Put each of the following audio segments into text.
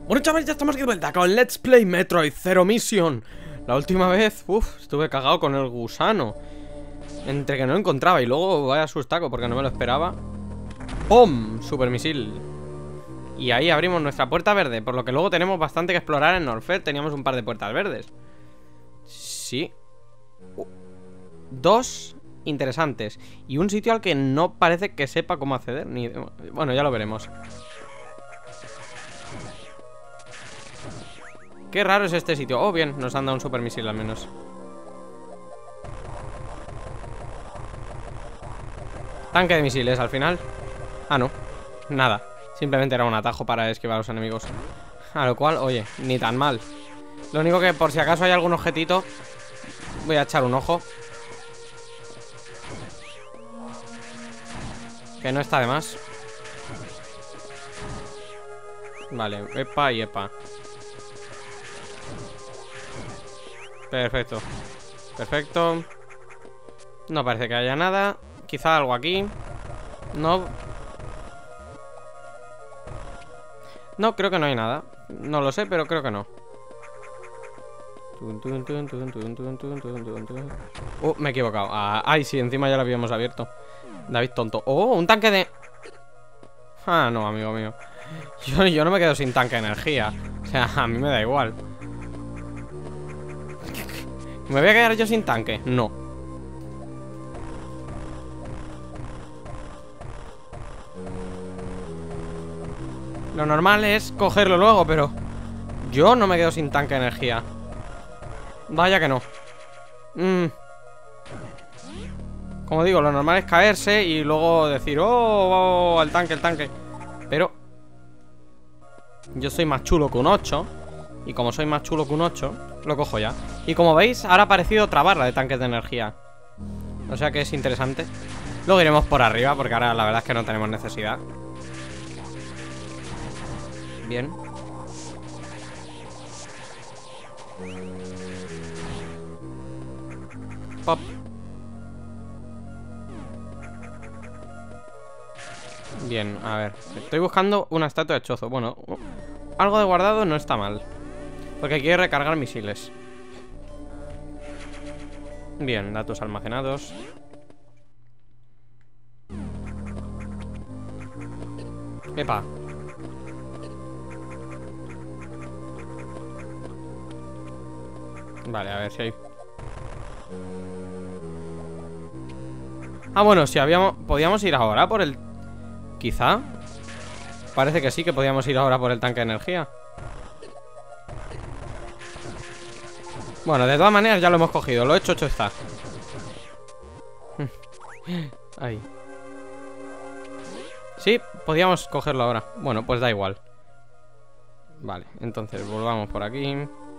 Bueno, chavales, ya estamos aquí de vuelta con Let's Play Metroid Zero Mission. La última vez, estuve cagado con el gusano. Entre que no lo encontraba y luego vaya sustaco porque no me lo esperaba. ¡Pum! Super misil. Y ahí abrimos nuestra puerta verde. Por lo que luego tenemos bastante que explorar en Norfair. Teníamos un par de puertas verdes. Sí. Dos interesantes. Y un sitio al que no parece que sepa cómo acceder ni... Bueno, ya lo veremos. Qué raro es este sitio. Oh, bien, nos han dado un super misil al menos. Tanque de misiles al final. Ah, no, nada. Simplemente era un atajo para esquivar a los enemigos. A lo cual, oye, ni tan mal. Lo único que por si acaso hay algún objetito, voy a echar un ojo. Que no está de más. Vale, epa y epa. Perfecto. Perfecto. No parece que haya nada. Quizá algo aquí. No. No, creo que no hay nada. No lo sé, pero creo que no. Me he equivocado. Ay, sí, encima ya lo habíamos abierto. David tonto. Oh, un tanque de... Ah, no, amigo mío. Yo no me quedo sin tanque de energía. O sea, a mí me da igual. ¿Me voy a quedar yo sin tanque? No. Lo normal es cogerlo luego, pero yo no me quedo sin tanque de energía. Vaya que no. Como digo, lo normal es caerse y luego decir, oh, el tanque, el tanque. Pero yo soy más chulo que un 8. Y como soy más chulo que un 8, lo cojo ya. Y como veis, ahora ha aparecido otra barra de tanques de energía. O sea que es interesante. Luego iremos por arriba, porque ahora la verdad es que no tenemos necesidad. Bien. Pop. Bien, a ver. Estoy buscando una estatua de chozo. Bueno, algo de guardado no está mal, porque quiere recargar misiles. Bien, datos almacenados. Epa. Vale, a ver si hay... Ah, bueno, si habíamos... Podíamos ir ahora por el... Quizá. Parece que sí, que podíamos ir ahora por el tanque de energía. Bueno, de todas maneras ya lo hemos cogido. Lo hecho está. Ahí. Sí, podíamos cogerlo ahora. Bueno, pues da igual. Vale, entonces volvamos por aquí.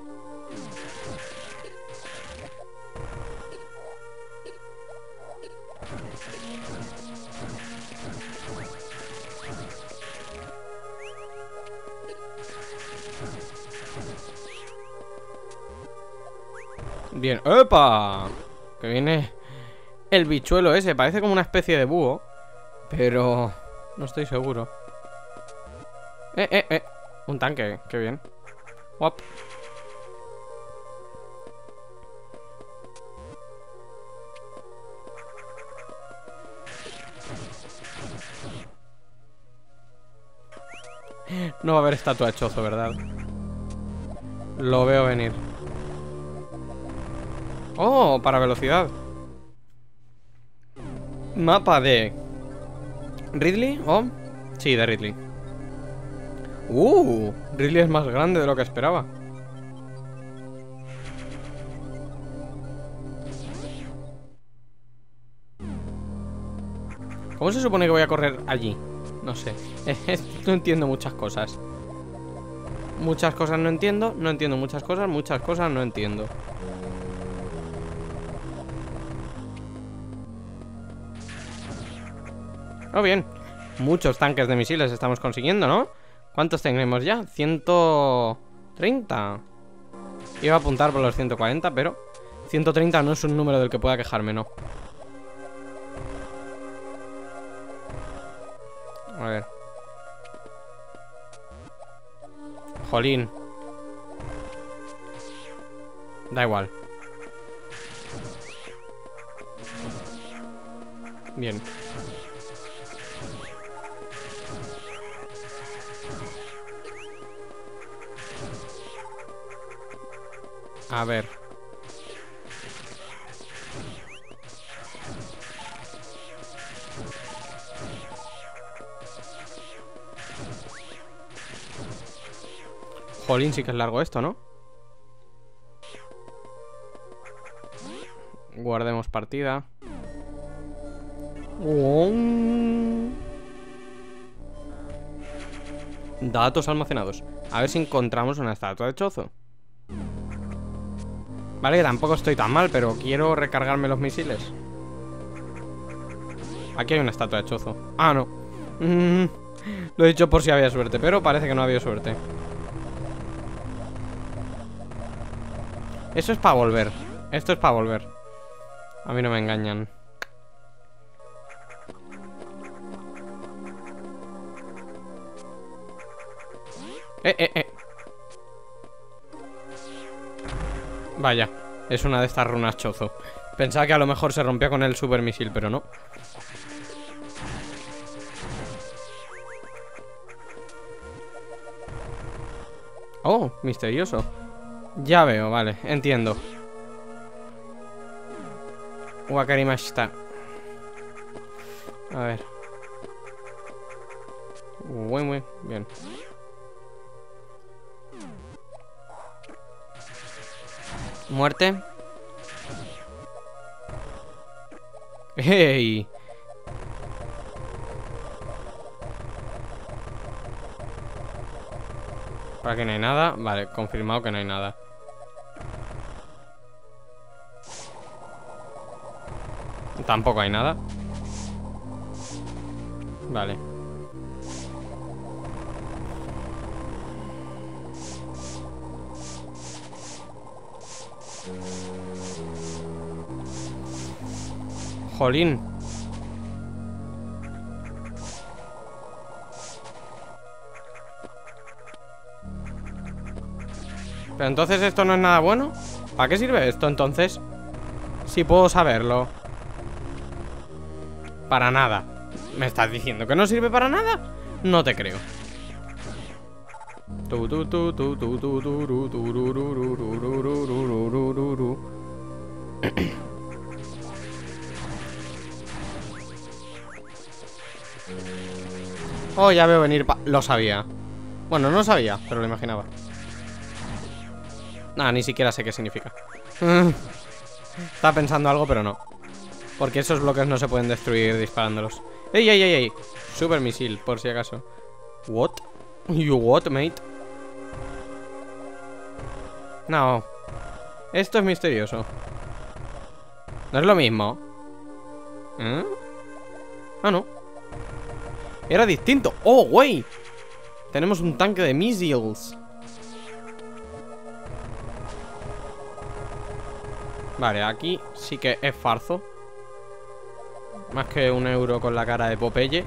Bien, ¡epa! Que viene el bichuelo ese. Parece como una especie de búho, pero no estoy seguro. Un tanque, qué bien. Guap. No va a haber estatua de chozo, ¿verdad? Lo veo venir. Oh, para velocidad. Mapa de Ridley, ¿oh? Sí, de Ridley. Ridley es más grande de lo que esperaba. ¿Cómo se supone que voy a correr allí? No sé. No entiendo muchas cosas. Muchas cosas no entiendo. No entiendo muchas cosas no entiendo. Oh, bien. Muchos tanques de misiles estamos consiguiendo, ¿no? ¿Cuántos tenemos ya? 130. Iba a apuntar por los 140, pero 130 no es un número del que pueda quejarme, ¿no? A ver. Jolín. Da igual. Bien. A ver. Jolín, sí que es largo esto, ¿no? Guardemos partida. Datos almacenados. A ver si encontramos una estatua de Chozo. Vale, que tampoco estoy tan mal, pero quiero recargarme los misiles. Aquí hay una estatua de Chozo. Ah, no. Lo he dicho por si había suerte, pero parece que no había suerte. Eso es para volver. Esto es para volver. A mí no me engañan. Vaya, es una de estas runas Chozo. Pensaba que a lo mejor se rompía con el super misil, pero no. Oh, misterioso. Ya veo, vale, entiendo. Wakarimashita. A ver. Muy bien. Muerte. ¡Hey! Para que no hay nada. Vale, confirmado que no hay nada. Tampoco hay nada. Vale. Jolín. Pero entonces esto no es nada bueno. ¿Para qué sirve esto entonces? Si puedo saberlo. Para nada. ¿Me estás diciendo que no sirve para nada? No te creo. Oh, ya veo venir. Lo sabía. Bueno, no lo sabía, pero lo imaginaba. Nada, ni siquiera sé qué significa. Estaba pensando algo, pero no. Porque esos bloques no se pueden destruir disparándolos. ¡Ey, ey, ey, ey! Super misil, por si acaso. ¿What? ¿You what, mate? No. Esto es misterioso. No es lo mismo. ¿Eh? Ah, no. Era distinto. ¡Oh, güey! Tenemos un tanque de missiles. Vale, aquí sí que es farzo. Más que un euro con la cara de Popeye.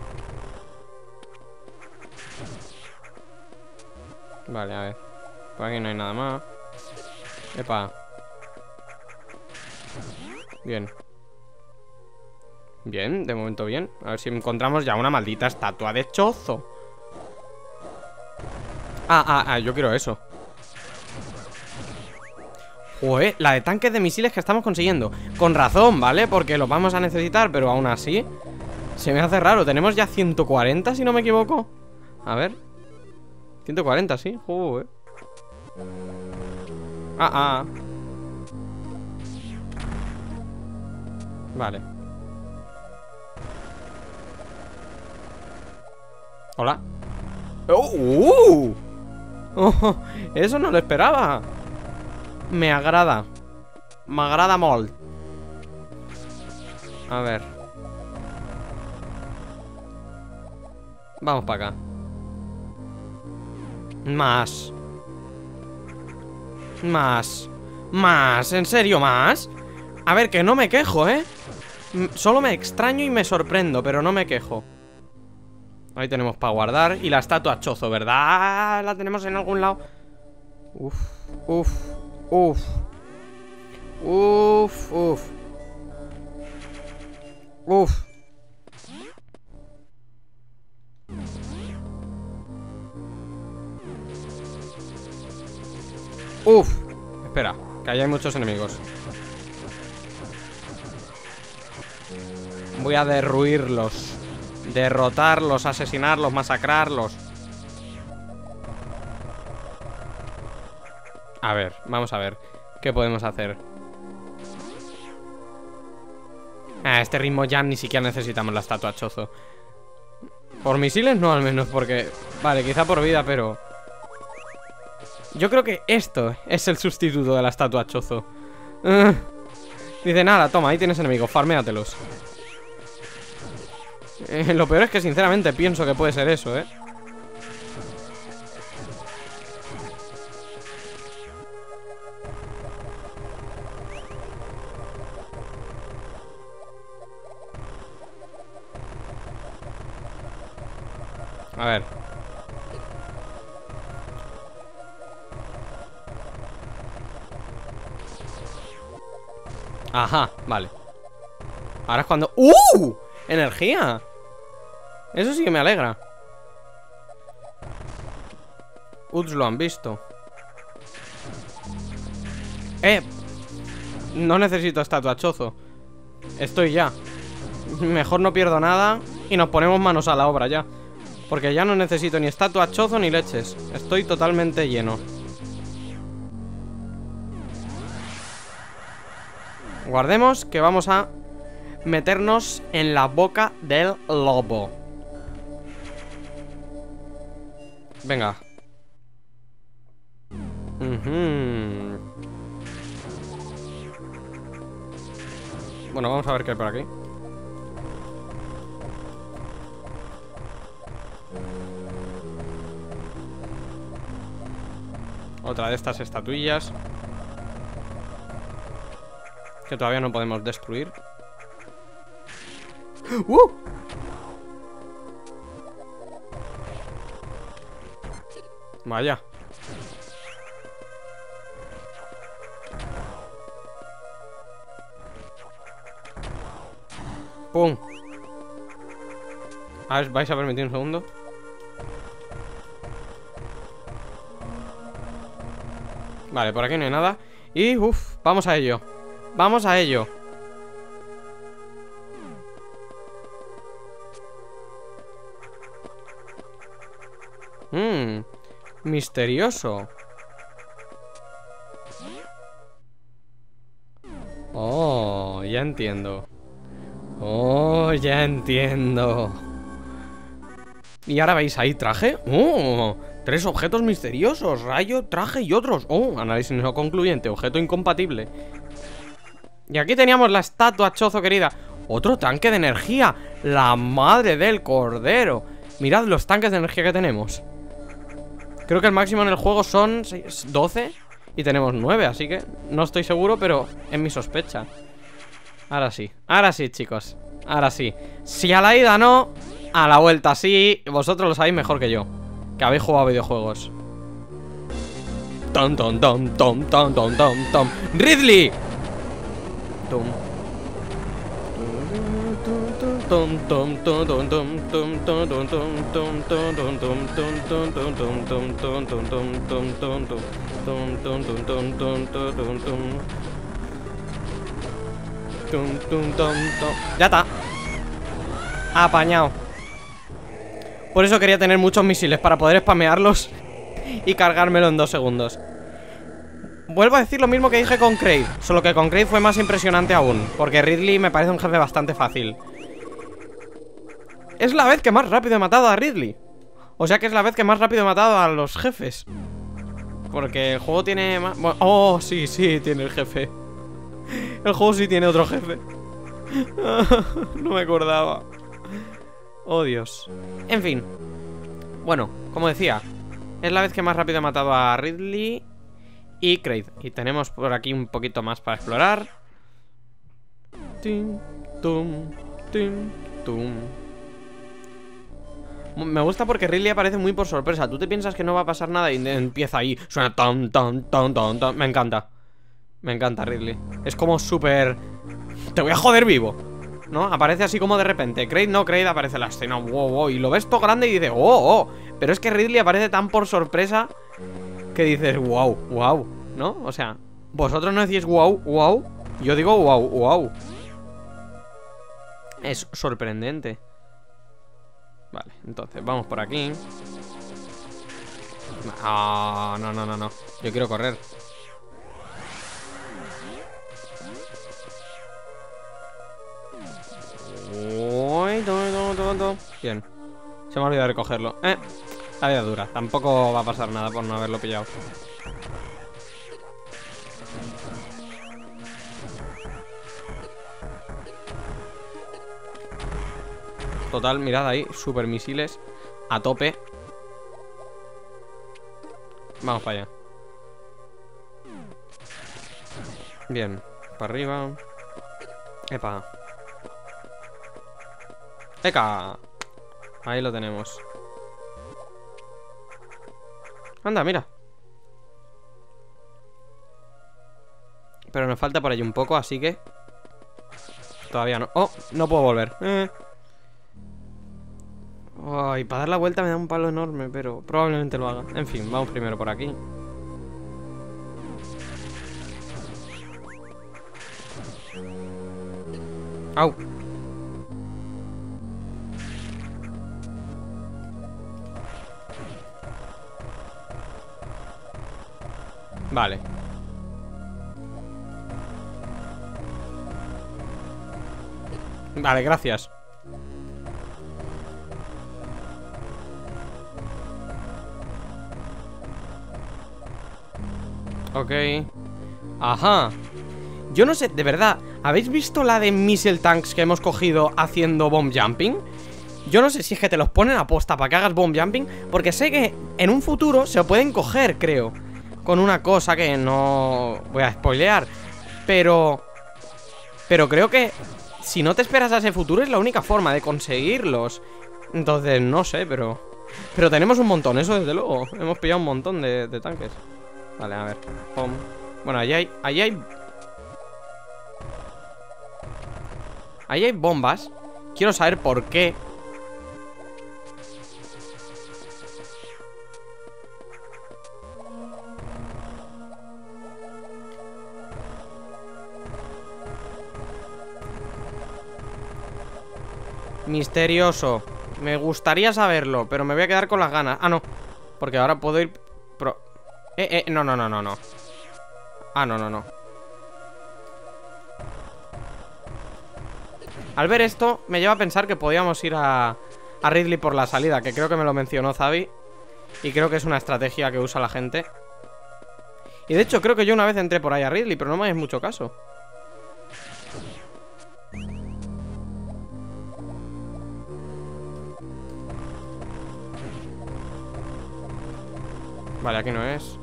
Vale, a ver. Por aquí no hay nada más. Epa. Bien. Bien, de momento bien. A ver si encontramos ya una maldita estatua de Chozo. Yo quiero eso. Joder, la de tanques de misiles que estamos consiguiendo. Con razón, ¿vale? Porque los vamos a necesitar, pero aún así se me hace raro. Tenemos ya 140, si no me equivoco. A ver. 140, sí. Joder. Vale. Hola. Oh, eso no lo esperaba. Me agrada. M'agrada molt. A ver. Vamos para acá. Más. ¿En serio más? A ver, que no me quejo, ¿eh? Solo me extraño y me sorprendo, pero no me quejo. Ahí tenemos para guardar. Y la estatua chozo, ¿verdad? La tenemos en algún lado. Uf, uf, uf. Uf, uf. Uf. Uf. Espera, que ahí hay muchos enemigos. Voy a derruirlos. Derrotarlos, asesinarlos, masacrarlos. A ver, vamos a ver qué podemos hacer. A este ritmo ya ni siquiera necesitamos la estatua chozo. Por misiles no, al menos, porque... Vale, quizá por vida, pero... Yo creo que esto es el sustituto de la estatua chozo. Dice, nada, toma, ahí tienes enemigos, farméatelos. Lo peor es que sinceramente pienso que puede ser eso, ¿eh? A ver. Ajá, vale. Ahora es cuando... ¡Uh! ¡Energía! Eso sí que me alegra. Uts, lo han visto. No necesito estatua chozo. Estoy ya. Mejor no pierdo nada y nos ponemos manos a la obra ya. Porque ya no necesito ni estatua chozo ni leches. Estoy totalmente lleno. Guardemos que vamos a meternos en la boca del lobo. Venga. Bueno, vamos a ver qué hay por aquí. Otra de estas estatuillas que todavía no podemos destruir. Vaya. ¡Pum! A ver, ¿vais a permitir un segundo? Vale, por aquí no hay nada. Y, uff, vamos a ello. Vamos a ello. Misterioso. Oh, ya entiendo. Oh, ya entiendo. Y ahora veis ahí traje. Oh, 3 objetos misteriosos. Rayo, traje y otros. Oh, análisis no concluyente. Objeto incompatible. Y aquí teníamos la estatua chozo querida. Otro tanque de energía. La madre del cordero. Mirad los tanques de energía que tenemos. Creo que el máximo en el juego son 12 y tenemos 9, así que no estoy seguro, pero es mi sospecha. Ahora sí, chicos. Ahora sí. Si a la ida no, a la vuelta sí. Vosotros lo sabéis mejor que yo, que habéis jugado videojuegos. Tom, tom, tom, tom, tom, tom, tom, tom. ¡Ridley! Tom. Ya está. Apañado. Por eso quería tener muchos misiles, para poder spamearlos y cargármelo en 2 segundos. Vuelvo a decir lo mismo que dije con Kraid, solo que con Kraid fue más impresionante aún, porque Ridley me parece un jefe bastante fácil. Es la vez que más rápido he matado a Ridley. O sea que es la vez que más rápido he matado a los jefes. Porque el juego tiene más... Oh, sí, tiene el jefe. El juego sí tiene otro jefe. No me acordaba. Oh, Dios. En fin. Bueno, como decía, es la vez que más rápido he matado a Ridley y Kraid. Y tenemos por aquí un poquito más para explorar. Tim, tum, tim, tum. Me gusta porque Ridley aparece muy por sorpresa. Tú te piensas que no va a pasar nada y empieza ahí. Suena tan, tan, tan, tan, tan. Me encanta. Me encanta Ridley. Es como súper... Te voy a joder vivo, ¿no? Aparece así como de repente. Kraid no, Kraid aparece en la escena. Wow, wow. Y lo ves todo grande y dices, oh, oh. Pero es que Ridley aparece tan por sorpresa que dices, wow, wow, ¿no? O sea, vosotros no decís wow, wow. Yo digo wow, wow. Es sorprendente. Vale, entonces vamos por aquí. Ah, no, no, no, no. Yo quiero correr. Uy, bien. Se me ha olvidado recogerlo. La vida dura. Tampoco va a pasar nada por no haberlo pillado. Total, mirad ahí, super misiles a tope. Vamos para allá. Bien, para arriba. Epa. ¡Eca! Ahí lo tenemos. Anda, mira. Pero nos falta por ahí un poco, así que... Todavía no. ¡Oh! No puedo volver. Ay, para dar la vuelta me da un palo enorme, pero probablemente lo haga. En fin, vamos primero por aquí. ¡Au! Vale. Vale, gracias. Ok. Ajá. Yo no sé, de verdad, ¿habéis visto la de missile tanks que hemos cogido haciendo bomb jumping? Yo no sé si es que te los ponen a posta para que hagas bomb jumping, porque sé que en un futuro se pueden coger, creo, con una cosa que no voy a spoilear. Pero creo que si no te esperas a ese futuro es la única forma de conseguirlos. Entonces, no sé, pero tenemos un montón, eso desde luego. Hemos pillado un montón de tanques. Vale, a ver. Pum. Bueno, ahí hay bombas. Quiero saber por qué. Misterioso. Me gustaría saberlo, pero me voy a quedar con las ganas. Ah, no. Porque ahora puedo ir... No, no, no, no, no. Ah, no, no, no. Al ver esto, me lleva a pensar que podíamos ir a Ridley por la salida, que creo que me lo mencionó Xavi. Y creo que es una estrategia que usa la gente. Y de hecho, creo que yo una vez entré por ahí a Ridley, pero no me hagáis mucho caso. Vale, aquí no es.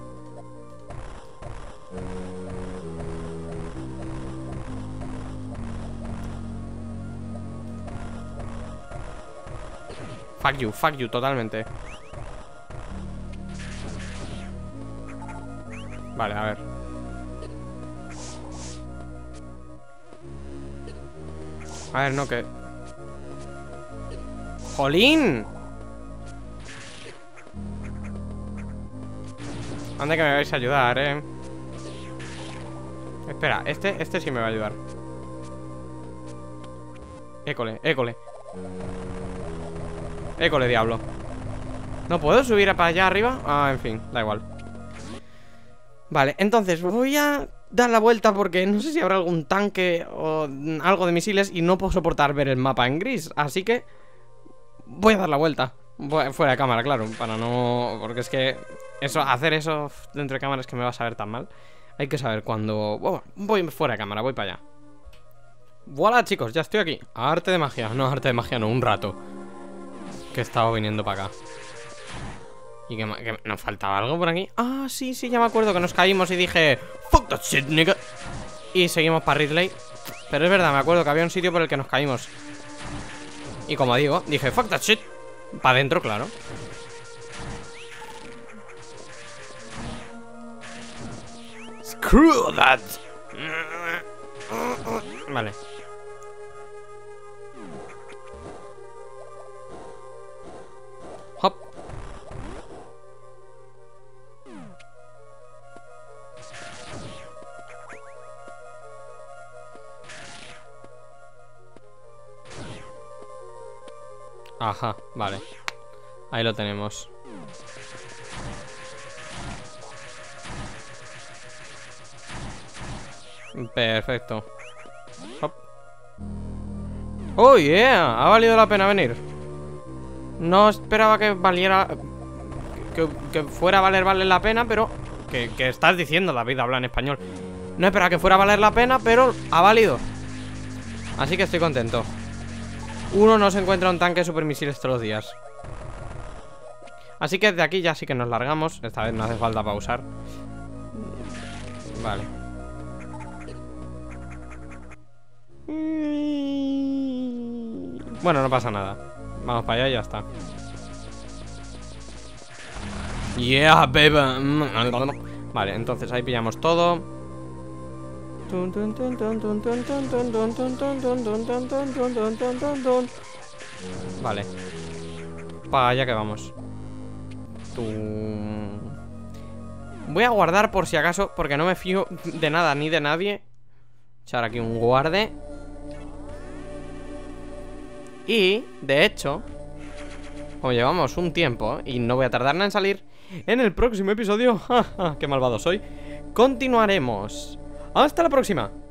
Fuck you, totalmente. Vale, a ver. A ver, no, que... ¡Jolín! Anda que me vais a ayudar, Espera, este sí me va a ayudar. École, école. École, diablo. ¿No puedo subir para allá arriba? Ah, en fin, da igual. Vale, entonces voy a dar la vuelta porque no sé si habrá algún tanque o algo de misiles y no puedo soportar ver el mapa en gris. Así que voy a dar la vuelta. Fuera de cámara, claro, para no... Porque es que hacer eso dentro de cámara es que me va a saber tan mal. Hay que saber cuándo... Bueno, voy fuera de cámara, voy para allá. ¡Voilà, chicos! Ya estoy aquí. Arte de magia. No, arte de magia no, un rato que he estado viniendo para acá. ¿Y que nos faltaba algo por aquí? Ah, sí, sí, ya me acuerdo que nos caímos y dije fuck that shit, nigga. Y seguimos para Ridley. Pero es verdad, me acuerdo que había un sitio por el que nos caímos. Y como digo, dije fuck that shit. Para adentro, claro. Screw that. Vale. Hop. Ajá, vale. Ahí lo tenemos. Perfecto. Hop. Oh, yeah. Ha valido la pena venir. No esperaba que valiera... Que fuera a valer la pena, pero... ¿Qué estás diciendo, David? Habla en español. No esperaba que fuera a valer la pena, pero ha valido. Así que estoy contento. Uno no se encuentra un tanque de supermisiles todos los días. Así que de aquí ya sí que nos largamos. Esta vez no hace falta pausar. Vale. Bueno, no pasa nada. Vamos para allá y ya está. Yeah, baby. Vale, entonces ahí pillamos todo. Vale. Para allá que vamos. Voy a guardar por si acaso, porque no me fío de nada ni de nadie. Echar aquí un guarde. Y, de hecho, como llevamos un tiempo y no voy a tardar nada en salir, en el próximo episodio, qué malvado soy, continuaremos. Hasta la próxima.